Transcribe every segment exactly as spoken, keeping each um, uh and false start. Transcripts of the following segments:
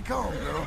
Back on, girl.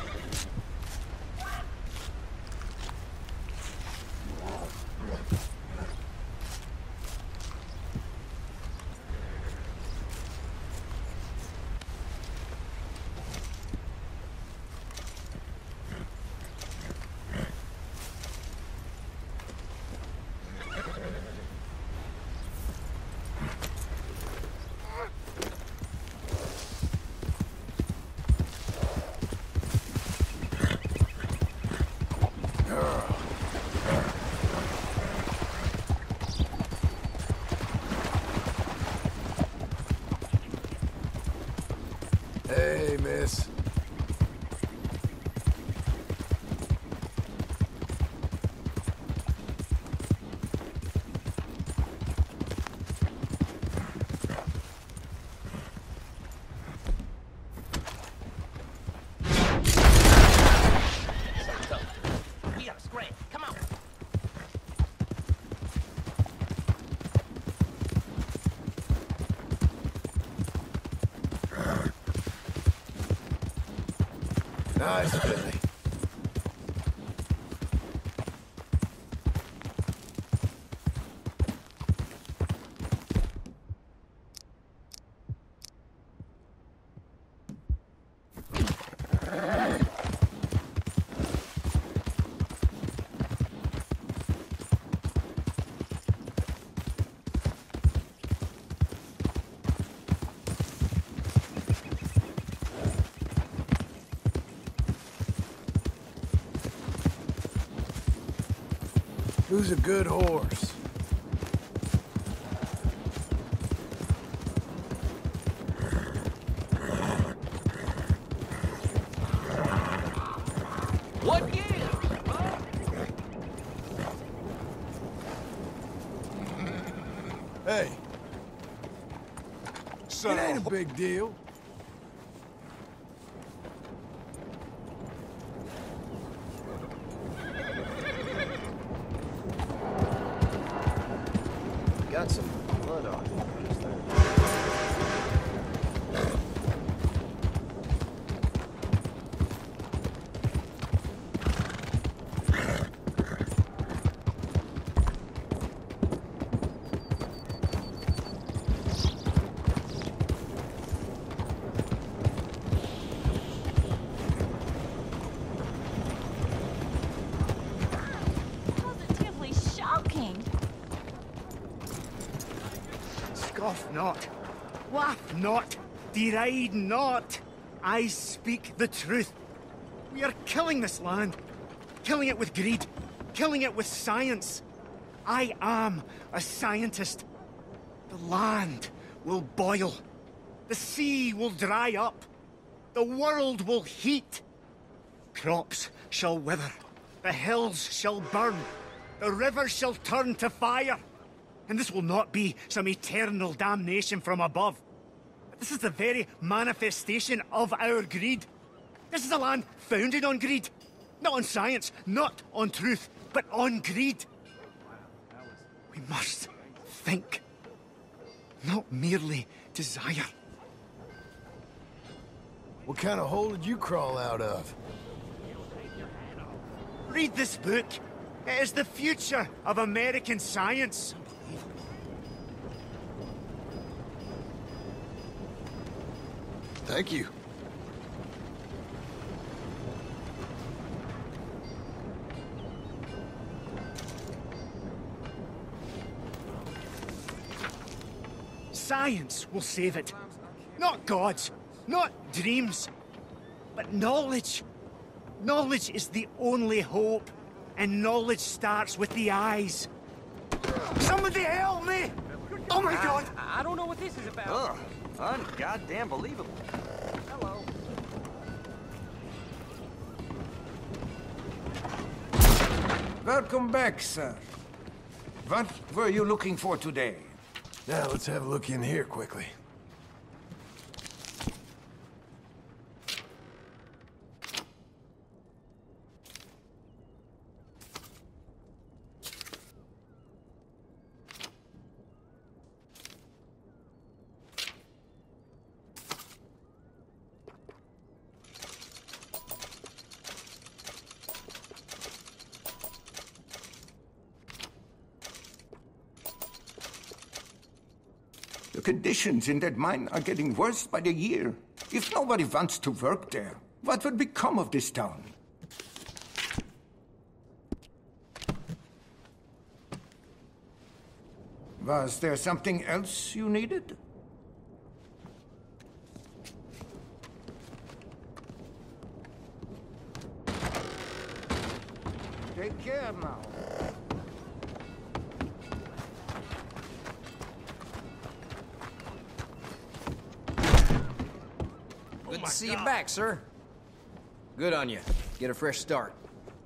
Hey, miss. We gotta scram. Come on. Nice, Billy. Who's a good horse? What gives? Huh? Hey, Son it ain't of a big deal. Got some blood on it. What is that? Positively shocking. Scoff not, laugh not, deride not. I speak the truth. We are killing this land, killing it with greed, killing it with science. I am a scientist. The land will boil. The sea will dry up. The world will heat. Crops shall wither. The hills shall burn. The rivers shall turn to fire. And this will not be some eternal damnation from above. This is the very manifestation of our greed. This is a land founded on greed. Not on science, not on truth, but on greed. We must think, not merely desire. What kind of hole did you crawl out of? Read this book. It is the future of American science. Thank you. Science will save it. Not gods, not dreams, but knowledge. Knowledge is the only hope, and knowledge starts with the eyes. Somebody help me! Oh my God! I, I don't know what this is about. Ugh, un-goddamn believable. Hello. Welcome back, sir. What were you looking for today? Now let's have a look in here quickly. The conditions in that mine are getting worse by the year. If nobody wants to work there, what would become of this town? Was there something else you needed? Take care now. Good to see you back, sir. Good on you. Get a fresh start.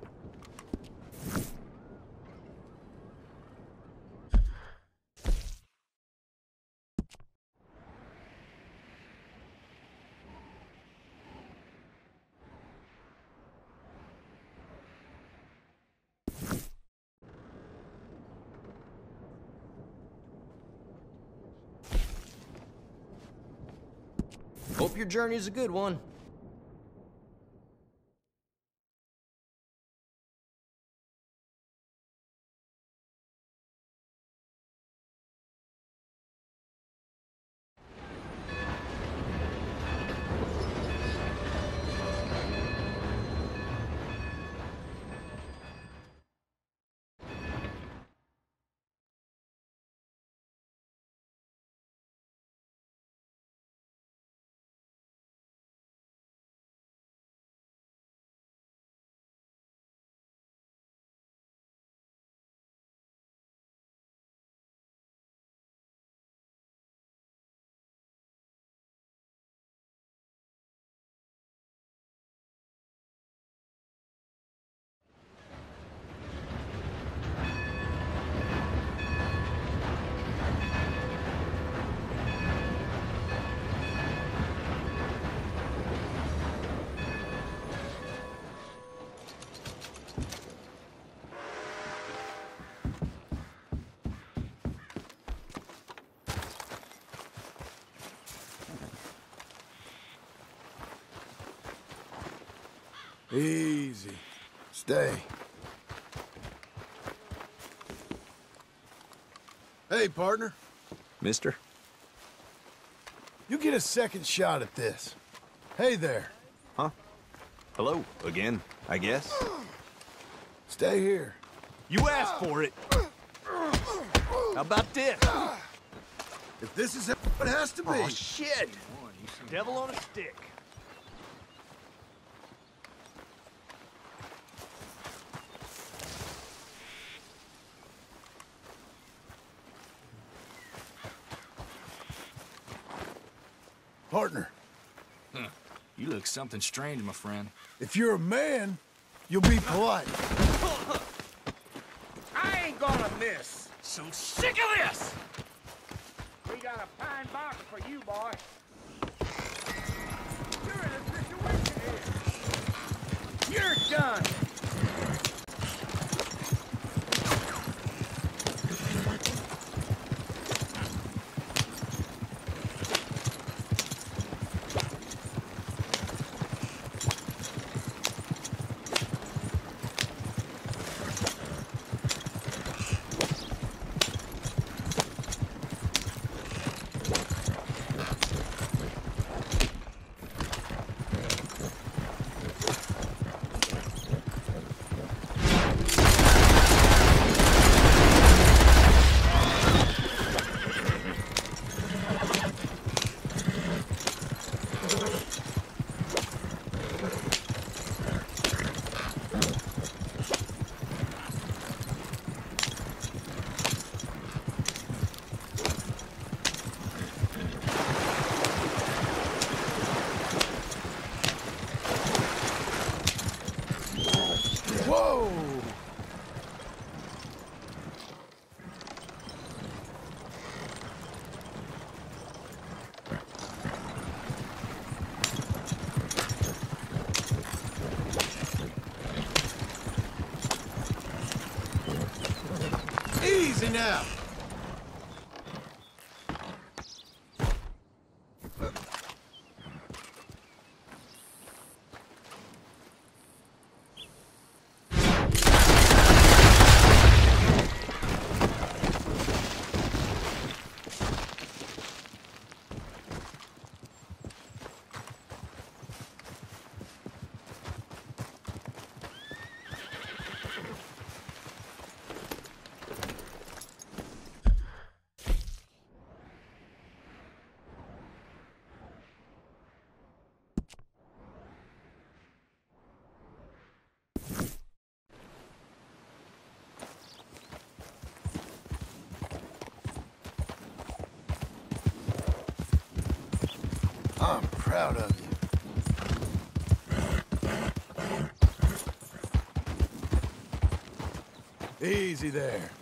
Hope your journey's a good one. Easy. Stay. Hey, partner. Mister? You get a second shot at this. Hey there. Huh? Hello, again, I guess. Stay here. You asked for it! How about this? If this is how it has to be. Oh, shit! Devil on a stick. Partner, Huh. You look something strange, my friend. if you're a man, you'll be polite. I ain't gonna miss. So sick of this! We got a pine box for you, boy. You're in a situation here. You're done. Whoa! Easy now. proud of you. Easy there.